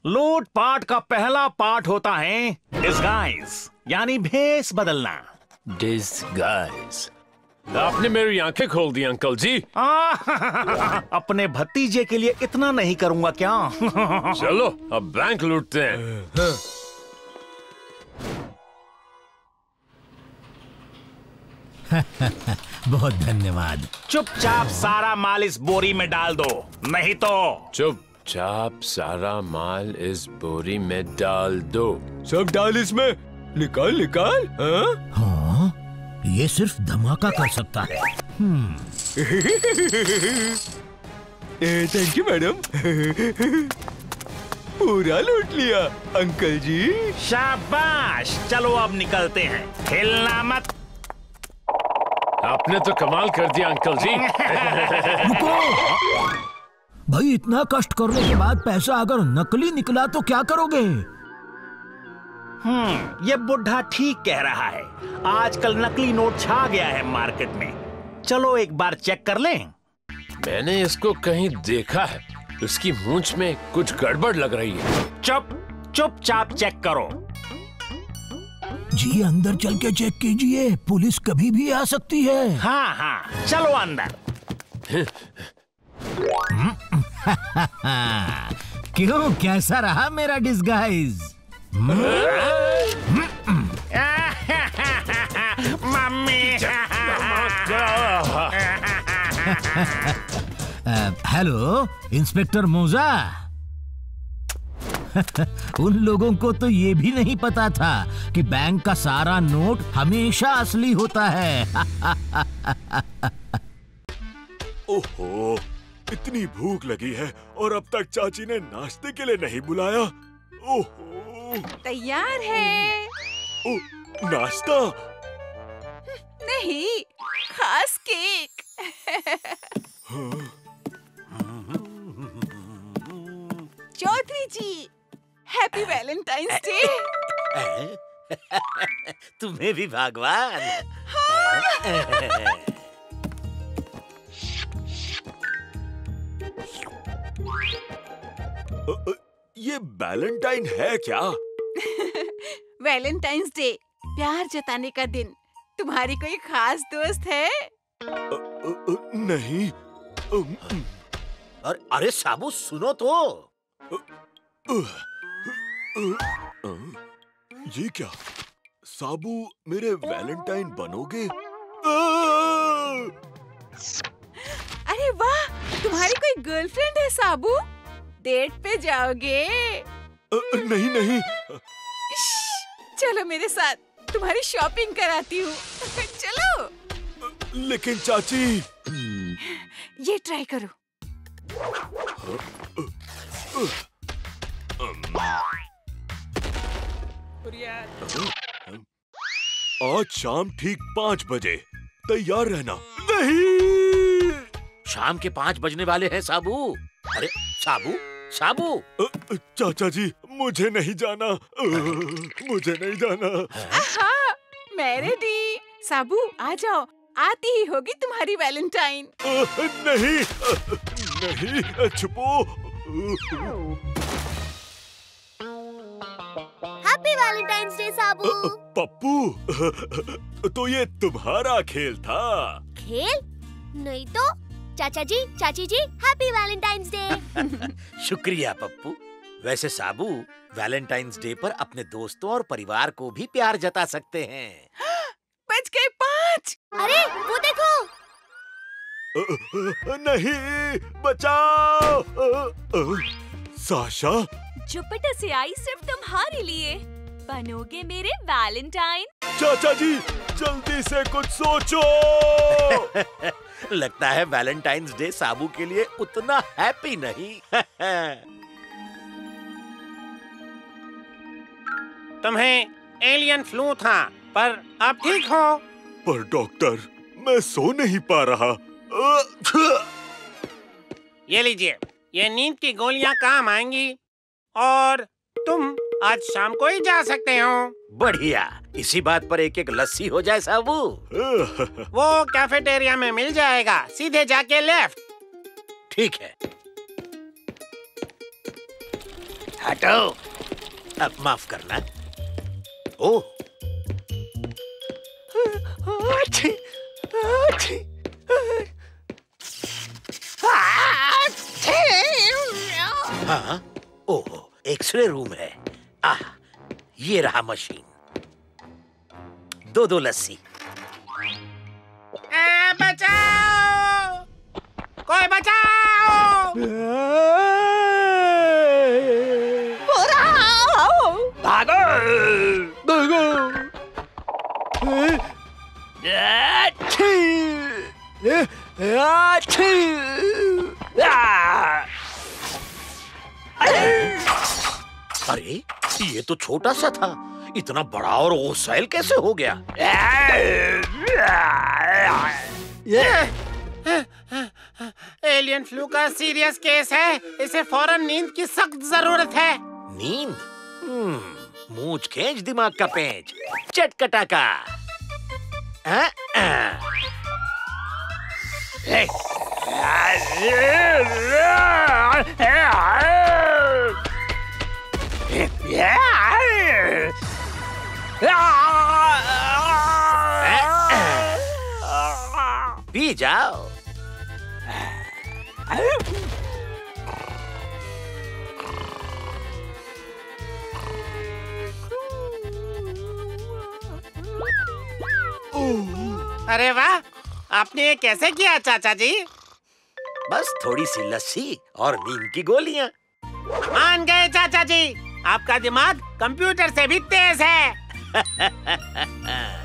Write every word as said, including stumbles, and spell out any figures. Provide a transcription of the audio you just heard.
लूटपाट का पहला पार्ट होता है डिस्गाइज, यानी भेस बदलना। डिस्गाइज। आपने मेरी आंखें खोल दी अंकल जी। अपने भतीजे के लिए इतना नहीं करूंगा क्या? चलो अब बैंक लूटते हैं। बहुत धन्यवाद। चुपचाप सारा माल इस बोरी में डाल दो, नहीं तो। चुपचाप सारा माल इस बोरी में डाल दो। सब डाल इसमें, निकाल निकाल। हाँ? हाँ, ये सिर्फ धमाका कर सकता है। Thank you madam. पूरा लूट लिया अंकल जी। शाबाश, चलो अब निकलते हैं, हिलना मत। आपने तो कमाल कर दिया अंकल जी। रुको भाई, इतना कष्ट करने के बाद पैसा अगर नकली निकला तो क्या करोगे? हम्म, ये बुढ़ा ठीक कह रहा है। आजकल नकली नोट छा गया है मार्केट में। चलो एक बार चेक कर लें। मैंने इसको कहीं देखा है, इसकी मूंछ में कुछ गड़बड़ लग रही है। चुप चुपचाप चेक करो। जी अंदर चल के चेक कीजिए, पुलिस कभी भी आ सकती है। हाँ हाँ, चलो अंदर। क्यों, कैसा रहा मेरा डिस्गाइज? मम्मी। हेलो इंस्पेक्टर मोजा। उन लोगों को तो ये भी नहीं पता था कि बैंक का सारा नोट हमेशा असली होता है। ओहो, इतनी भूख लगी है और अब तक चाची ने नाश्ते के लिए नहीं बुलाया। ओहो। तैयार है। ओ, नाश्ता? नहीं, खास cake. Chaudhary ji, happy Valentine's day. तुम्हें भी भगवान। ये वैलेंटाइन है क्या? वैलेंटाइंस डे, प्यार जताने का दिन। तुम्हारी कोई खास दोस्त है? अ, अ, नहीं। और अरे साबू सुनो तो। ये क्या? साबू मेरे वैलेंटाइन बनोगे? अरे वाह, तुम्हारी कोई गर्लफ्रेंड है साबू? डेट पे जाओगे? नहीं नहीं। चलो मेरे साथ, तुम्हारी शॉपिंग कराती हूँ। चलो। लेकिन चाची। ये ट्राई करो। आज शाम ठीक पाँच बजे तैयार रहना। नहीं, शाम के पाँच बजने वाले हैं साबू। अरे साबू साबू। चाचा जी, मुझे नहीं जाना। मुझे नहीं जाना। आहा, मैं रेडी। साबू आ जाओ, आती ही होगी तुम्हारी वैलेंटाइन। नहीं नहीं, छुपो। Happy Valentine's day Sabu. Pappu, तो ये तुम्हारा खेल था? खेल नहीं तो। चाचा जी, चाची जी, हैप्पी वैलेंटाइंस डे। शुक्रिया पप्पू। वैसे साबू, वैलेंटाइंस डे पर अपने दोस्तों और परिवार को भी प्यार जता सकते हैं। बच गए पाँच। अरे वो देखो। नहीं, बचाओ। साशा, जुपिटर से आई सिर्फ तुम्हारे लिए। बनोगे मेरे वैलेंटाइन? चाचा जी, जल्दी से कुछ सोचो। लगता है वैलेंटाइंस डे साबू के लिए उतना हैप्पी नहीं। तुम्हें एलियन फ्लू था, पर अब ठीक हो। पर डॉक्टर, मैं सो नहीं पा रहा। ये लीजिए, ये नींद की गोलियां काम आएंगी और तुम आज शाम को ही जा सकते हो। बढ़िया, इसी बात पर एक एक लस्सी हो जाए साबू। वो कैफेटेरिया में मिल जाएगा, सीधे जाके लेफ्ट। ठीक है। हटो। अब माफ करना। ओह, हाँ, ओह, एक्सरे रूम है। आह, ये रहा मशीन। दो दो लस्सी। आ, बचाओ, कोई बचाओ। भागो भागो। अरे, ये तो छोटा सा था, इतना बड़ा और ओसाइल कैसे हो गया? एलियन फ्लू का सीरियस केस है, इसे फौरन नींद की सख्त जरूरत है। नींद? हम्म, मूंछ खींच दिमाग का पेंच, चटकटा का। आ, आ। हे। पी जाओ। अरे वाह, आपने ये कैसे किया चाचा जी? बस थोड़ी सी लस्सी और नींद की गोलियां। मान गए चाचा जी, आपका दिमाग कंप्यूटर से भी तेज है।